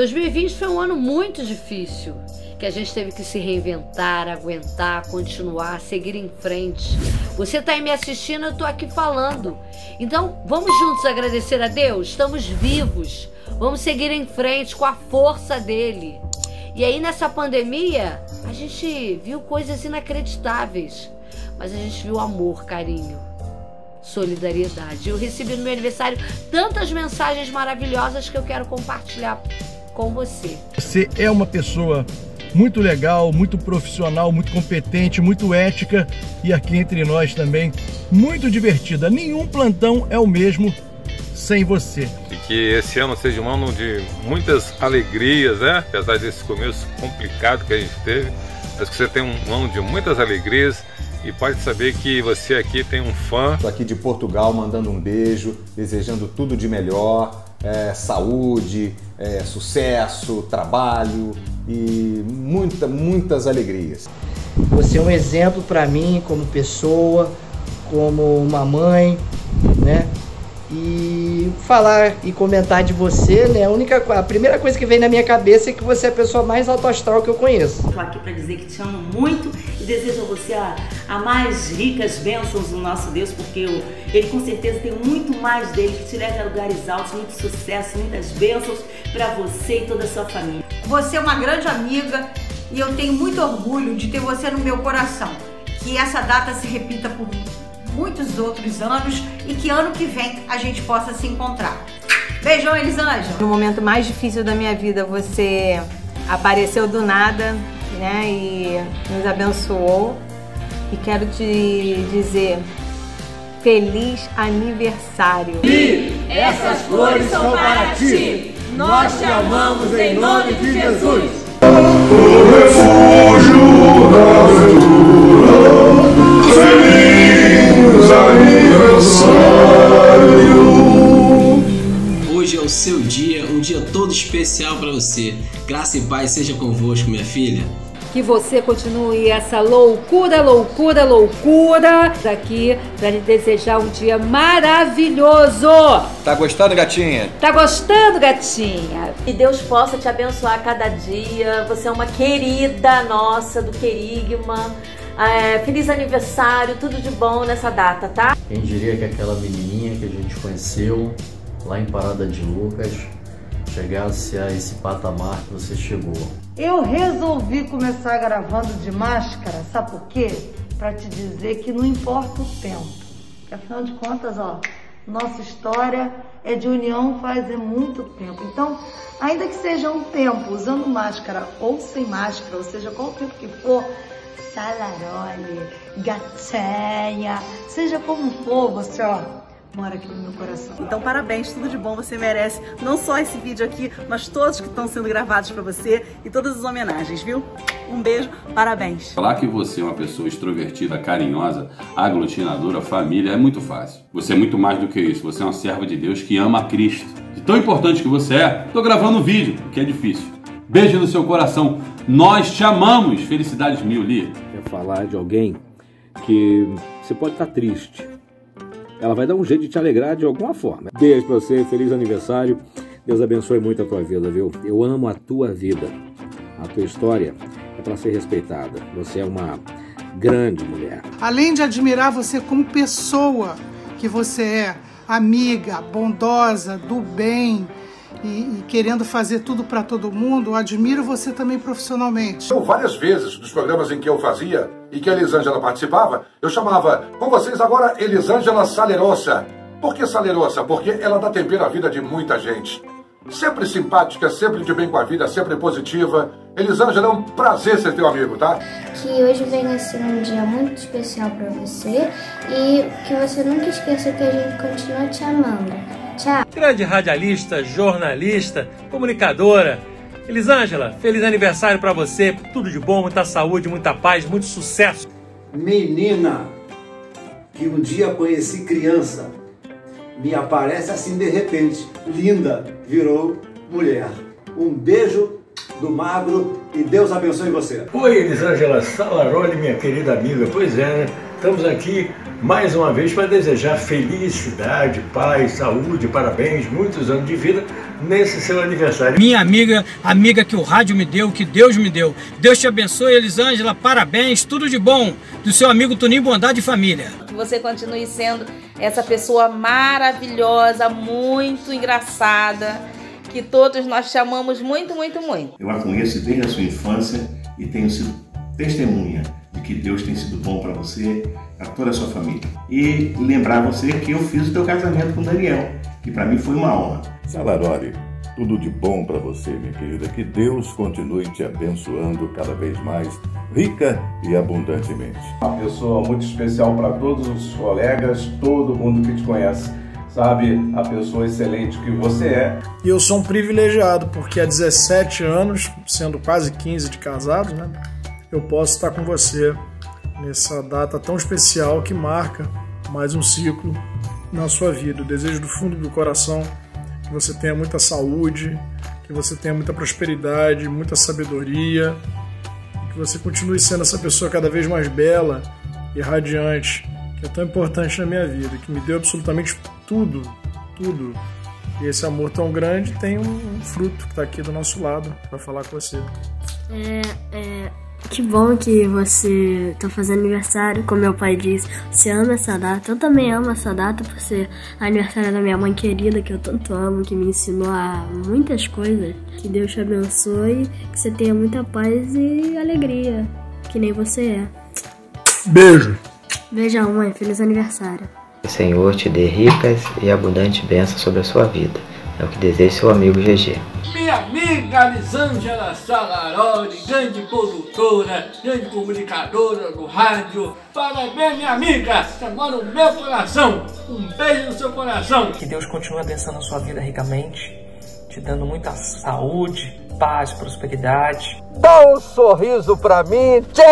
2020 foi um ano muito difícil, que a gente teve que se reinventar, aguentar, continuar, seguir em frente. Você tá aí me assistindo, eu tô aqui falando. Então, vamos juntos agradecer a Deus? Estamos vivos. Vamos seguir em frente com a força dele. E aí, nessa pandemia, a gente viu coisas inacreditáveis. Mas a gente viu amor, carinho, solidariedade. Eu recebi no meu aniversário tantas mensagens maravilhosas que eu quero compartilhar com você. Você é uma pessoa muito legal, muito profissional, muito competente, muito ética e aqui entre nós também muito divertida. Nenhum plantão é o mesmo sem você. E que esse ano seja um ano de muitas alegrias, né? Apesar desse começo complicado que a gente teve, mas que você tem um ano de muitas alegrias e pode saber que você aqui tem um fã. Estou aqui de Portugal mandando um beijo, desejando tudo de melhor, saúde, sucesso, trabalho e muitas alegrias. Você é um exemplo para mim como pessoa, como uma mãe, né? E falar e comentar de você, né? A primeira coisa que vem na minha cabeça é que você é a pessoa mais alto astral que eu conheço. Estou aqui para dizer que te amo muito e desejo a você a mais ricas bênçãos do nosso Deus, porque Ele com certeza tem muito mais dele, que te leve a lugares altos, muito sucesso, muitas bênçãos para você e toda a sua família. Você é uma grande amiga e eu tenho muito orgulho de ter você no meu coração. Que essa data se repita por muitos outros anos e que ano que vem a gente possa se encontrar. Beijão, Elisângela! No momento mais difícil da minha vida, você apareceu do nada, né, e nos abençoou. E quero te dizer feliz aniversário. E essas flores são para ti. Nós te amamos em nome de Jesus. O refúgio da aventura, feliz aniversário. Hoje é o seu dia, um dia todo especial para você. Graça e paz seja convosco, minha filha. Que você continue essa loucura daqui para lhe desejar um dia maravilhoso. Tá gostando, gatinha? Tá gostando, gatinha? Que Deus possa te abençoar a cada dia. Você é uma querida nossa do Querigma. Feliz aniversário, tudo de bom nessa data, tá? Quem diria que aquela menininha que a gente conheceu lá em Parada de Lucas chegasse a esse patamar que você chegou. Eu resolvi começar gravando de máscara, sabe por quê? Pra te dizer que não importa o tempo. Porque, afinal de contas, ó, nossa história é de união faz muito tempo. Então, ainda que seja um tempo usando máscara ou sem máscara, ou seja, qual o tempo que for, salarole, gatinha, seja como for, você, ó, mora aqui no meu coração. Então parabéns, tudo de bom, você merece não só esse vídeo aqui, mas todos que estão sendo gravados para você e todas as homenagens, viu? Um beijo, parabéns. Falar que você é uma pessoa extrovertida, carinhosa, aglutinadora, família, é muito fácil. Você é muito mais do que isso, você é uma serva de Deus que ama a Cristo. De tão importante que você é, tô gravando um vídeo, que é difícil. Beijo no seu coração, nós te amamos. Felicidades mil, Lia. Quer falar de alguém que você pode estar triste, ela vai dar um jeito de te alegrar de alguma forma. Beijo pra você, feliz aniversário. Deus abençoe muito a tua vida, viu? Eu amo a tua vida. A tua história é para ser respeitada. Você é uma grande mulher. Além de admirar você como pessoa, que você é amiga, bondosa, do bem e querendo fazer tudo para todo mundo, eu admiro você também profissionalmente. Várias vezes, nos programas em que eu fazia e que a Elisângela participava, eu chamava com vocês agora Elisângela Salerosa. Por que Salerosa? Porque ela dá tempero à vida de muita gente. Sempre simpática, sempre de bem com a vida, sempre positiva. Elisângela, é um prazer ser teu amigo, tá? Que hoje venha ser um dia muito especial para você e que você nunca esqueça que a gente continua te amando. Tchau. Grande radialista, jornalista, comunicadora. Elisângela, feliz aniversário para você. Tudo de bom, muita saúde, muita paz, muito sucesso. Menina, que um dia conheci criança, me aparece assim de repente, linda, virou mulher. Um beijo do Magro e Deus abençoe você. Oi, Elisângela Salaroli, minha querida amiga. Pois é, né? Estamos aqui mais uma vez para desejar felicidade, paz, saúde, parabéns, muitos anos de vida nesse seu aniversário. Minha amiga, amiga que o rádio me deu, que Deus me deu. Deus te abençoe, Elisângela, parabéns, tudo de bom. Do seu amigo Toninho Bondade e Família. Que você continue sendo essa pessoa maravilhosa, muito engraçada, que todos nós te amamos muito, muito, muito. Eu a conheço desde a sua infância e tenho sido testemunha de que Deus tem sido bom para você, para toda a sua família. E lembrar você que eu fiz o teu casamento com o Daniel, que para mim foi uma honra. Salaroli, tudo de bom para você, minha querida. Que Deus continue te abençoando cada vez mais, rica e abundantemente. Uma pessoa muito especial para todos os colegas, todo mundo que te conhece. Sabe, a pessoa excelente que você é. E eu sou um privilegiado, porque há 17 anos, sendo quase 15 de casados, né, eu posso estar com você nessa data tão especial que marca mais um ciclo na sua vida. Eu desejo do fundo do coração que você tenha muita saúde, que você tenha muita prosperidade, muita sabedoria, que você continue sendo essa pessoa cada vez mais bela e radiante, que é tão importante na minha vida, que me deu absolutamente tudo, tudo. E esse amor tão grande tem um fruto que está aqui do nosso lado para falar com você. Que bom que você está fazendo aniversário, como meu pai disse. Você ama essa data, eu também amo essa data por ser aniversário da minha mãe querida, que eu tanto amo, que me ensinou a muitas coisas. Que Deus te abençoe, que você tenha muita paz e alegria, que nem você é. Beijo! Beijão, mãe, feliz aniversário. Que o Senhor te dê ricas e abundantes bênçãos sobre a sua vida. É o que deseja seu amigo GG. Minha amiga Elisângela Salaroli, grande produtora, grande comunicadora do rádio. Parabéns, minha amiga, você mora no meu coração. Um beijo no seu coração. Que Deus continue abençoando a sua vida ricamente, te dando muita saúde, paz, prosperidade. Dá um sorriso pra mim, tchê!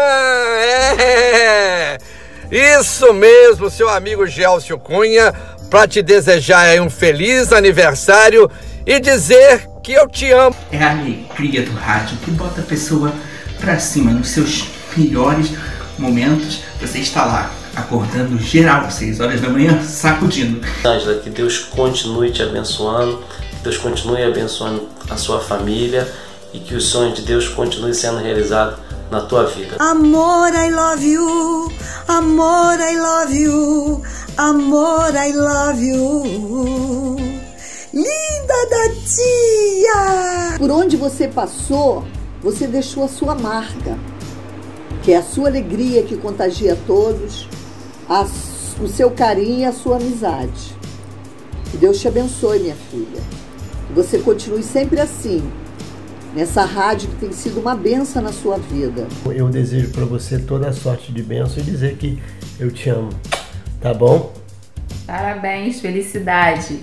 Isso mesmo, seu amigo Gelcio Cunha, para te desejar aí um feliz aniversário e dizer que eu te amo. É a alegria do rádio que bota a pessoa pra cima. Nos seus melhores momentos, você está lá, acordando geral, 6 horas da manhã, sacudindo. Ângela, que Deus continue te abençoando, que Deus continue abençoando a sua família e que os sonhos de Deus continuem sendo realizados na tua vida. Amor, I love you. Amor, I love you. Amor, I love you. Linda da tia! Por onde você passou, você deixou a sua marca, que é a sua alegria que contagia todos, o seu carinho e a sua amizade. Que Deus te abençoe, minha filha. Que você continue sempre assim, nessa rádio que tem sido uma bênção na sua vida. Eu desejo para você toda a sorte de bênção e dizer que eu te amo, tá bom? Parabéns, felicidade.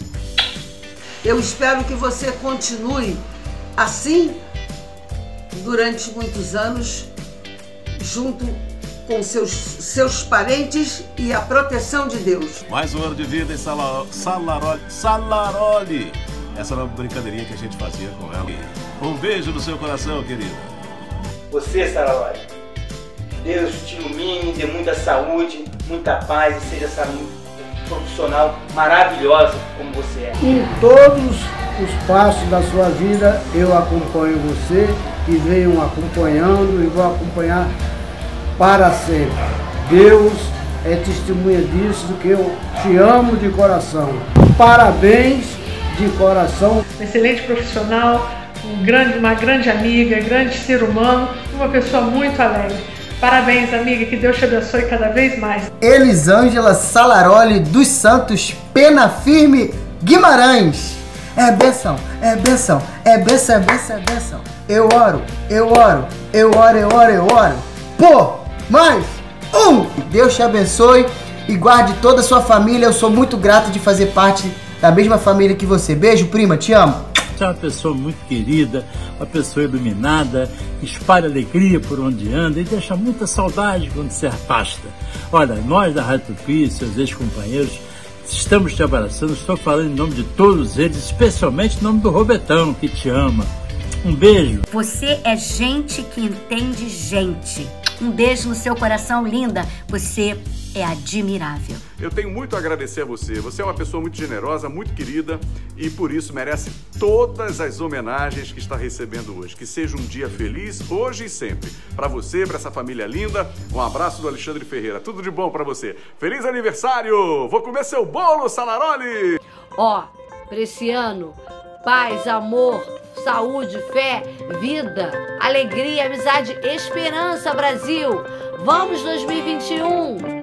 Eu espero que você continue assim durante muitos anos, junto com seus parentes e a proteção de Deus. Mais um ano de vida em Salaroli. Essa era uma brincadeirinha que a gente fazia com ela. Um beijo no seu coração, querida. Você, Salaroli, Deus te ilumine, dê muita saúde, muita paz e seja essa profissional maravilhosa como você é. Em todos os passos da sua vida, eu acompanho você e venho acompanhando e vou acompanhar para sempre. Deus é testemunha disso, do que eu te amo de coração. Parabéns de coração. Excelente profissional, uma grande amiga, grande ser humano, uma pessoa muito alegre. Parabéns, amiga, que Deus te abençoe cada vez mais. Elisângela Salaroli dos Santos, Pena Firme, Guimarães. É bênção, é bênção, é bênção, é bênção, é bênção. Eu oro, eu oro, eu oro, eu oro, eu oro. Por mais um. Deus te abençoe e guarde toda a sua família. Eu sou muito grato de fazer parte da mesma família que você. Beijo, prima, te amo. Você é uma pessoa muito querida, uma pessoa iluminada, espalha alegria por onde anda e deixa muita saudade quando se afasta. Olha, nós da Rádio Tupi, seus ex-companheiros, estamos te abraçando, estou falando em nome de todos eles, especialmente em nome do Robertão, que te ama. Um beijo. Você é gente que entende gente. Um beijo no seu coração, linda. Você é admirável. Eu tenho muito a agradecer a você. Você é uma pessoa muito generosa, muito querida e por isso merece todas as homenagens que está recebendo hoje. Que seja um dia feliz hoje e sempre. Para você, para essa família linda, um abraço do Alexandre Ferreira. Tudo de bom para você. Feliz aniversário! Vou comer seu bolo, Salaroli! Ó, pra esse ano, paz, amor, saúde, fé, vida, alegria, amizade, esperança, Brasil! Vamos 2021!